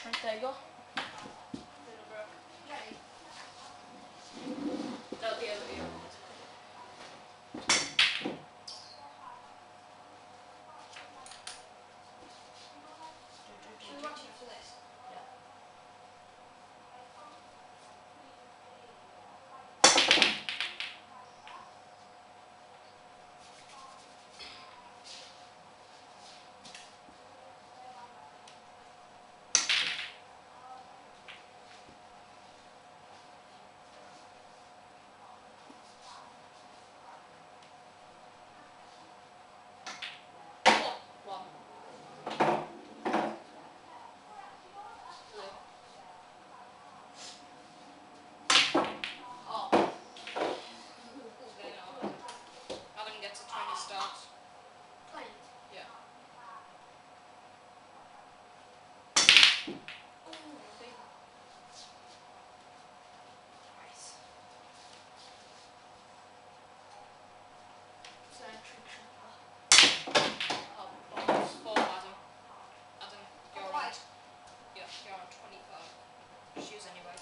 There you go. That'll be over here. Should we watch it for this? Yeah. One. Oh. Okay, no. Adam gets a 20 start. 20. Yeah. Ooh, See? nice. So trick shot. Oh, balls. 4, Adam. Adam, you're on. Right. Yeah, you're on 25. Just use anyway.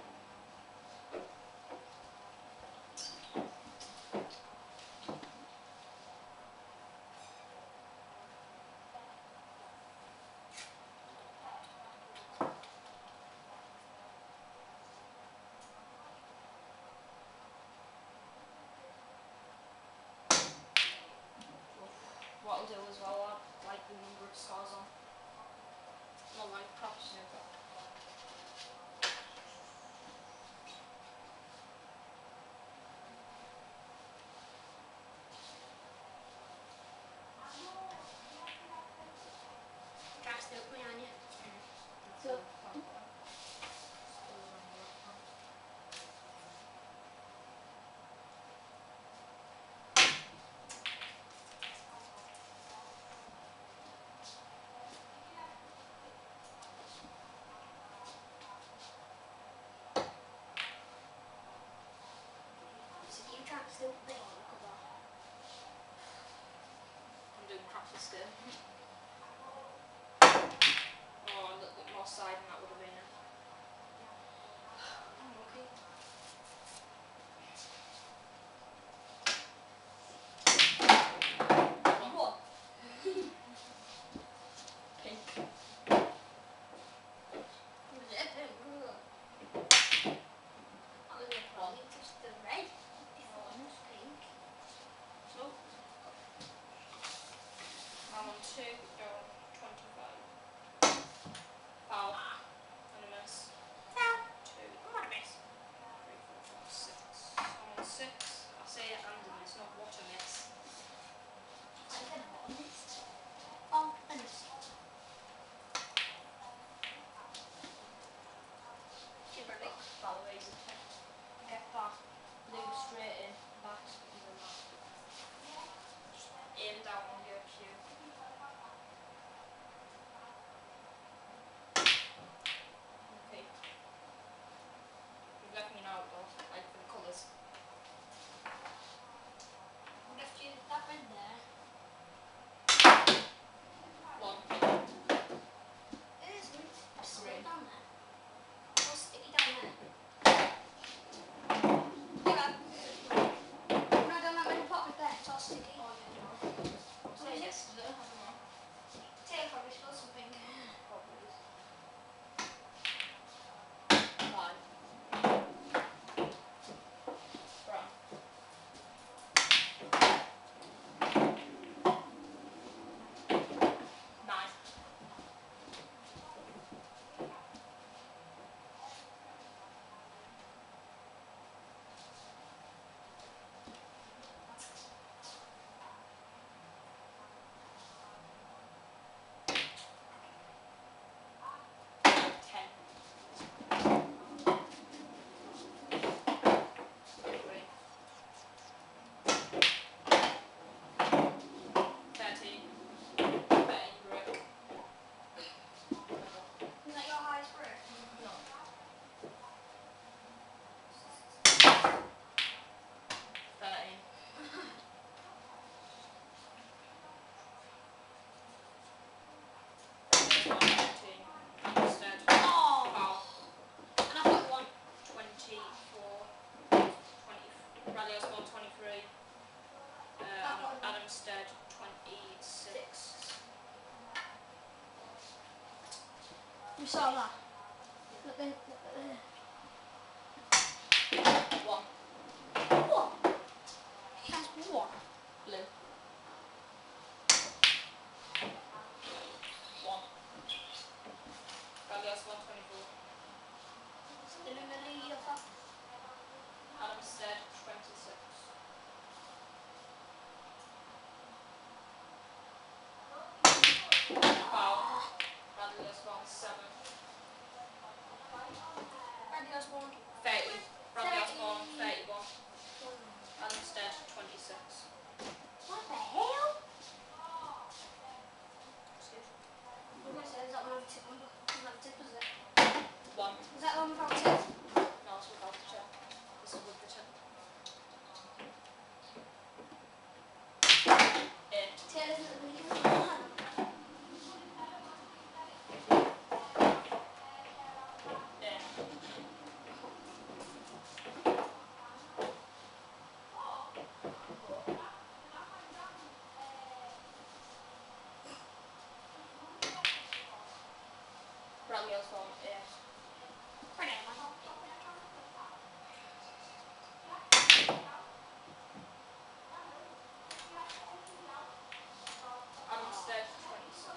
What I'll do as well, I'll like the number of scores on. Not like proper snooker. Cast it up behind you. So, So you trying to still play on the cover? I'm doing crappy still. Oh, a little bit more side than that would have been it. Okay. What? Pink. Was it pink? That was it. One. Just the red. If it was pink. So, I'm on 2, you're on 25. Foul. And a miss. Foul. 2, I'm not a miss. 3, 4, 5, 6. I'm on 6. I say it and a miss, not what a miss. I said what a miss. Oh, a miss. Cheers, Bradley. By the way, get that blue straight in, that, and then that. Just aim down on your cue. Okay. You've left me now though, like for the colours. I've left you that red there. 1. It is good. Stick Green. it down there. I'll stick it down there. Hang on. No, I don't have any pot with there, so I'll stick it. Oh, yeah, no. What is it? Yesterday, I don't know. Tail probably spilled something. Probably. 5. Brown. 9. Isn't that your highest break? No. 13. Stead. You saw that? Look then. 1. What? He has what? Blue. 1. Bradley Osborne 24. Still in the lead of that. Stead 26. Foul. Bradley Osborne 7. Bradley Osborne. 30. Bradley Osborne 30. 31. Stead 26. What the hell? Excuse me. I was going to say, is that one of the tip number? Is that the tip, is it? 1. Is that the one without tip? No, it's without the tip. This is with the tip. 8. Tail isn't the lead. Bradley Osborne 8. Stead 26.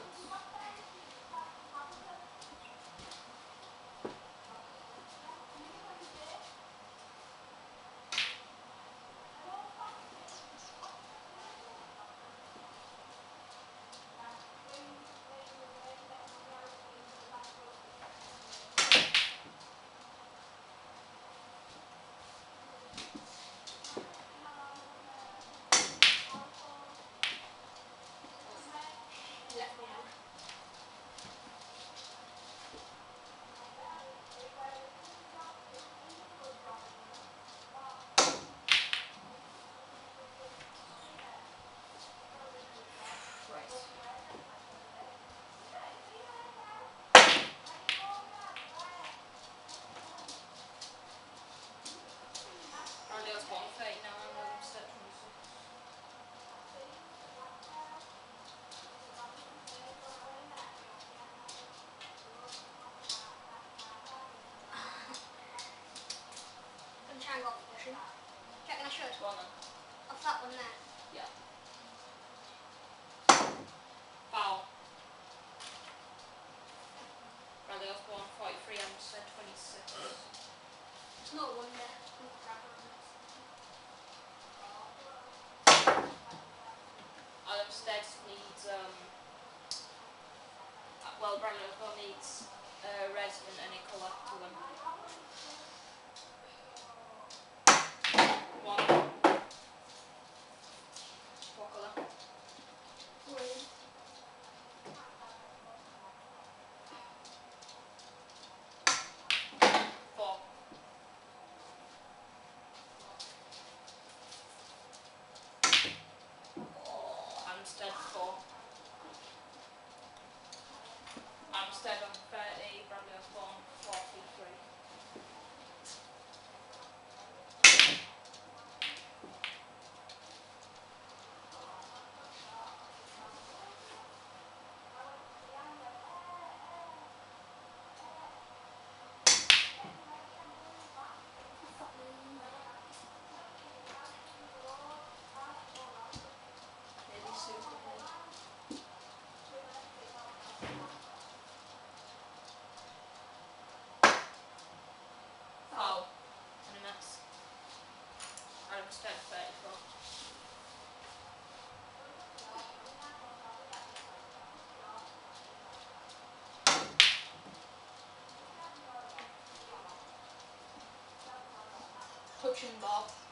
Left me out. Right. Bradley Osborne 39. Stead 26. I'm trying to go off the cushion. Checking I should. Go on then. Off that one there. Yeah. Foul. Bradley Osborne 43. Stead 26. It's not a wonder. Stead needs well, Bradley Osborne needs red in any colour to win. 1. What colour? Green. 4. Stead 4. Stead on 30. Bradley Osborne 43. Maybe super play. Foul. And a mess. Stead 34. Touching ball.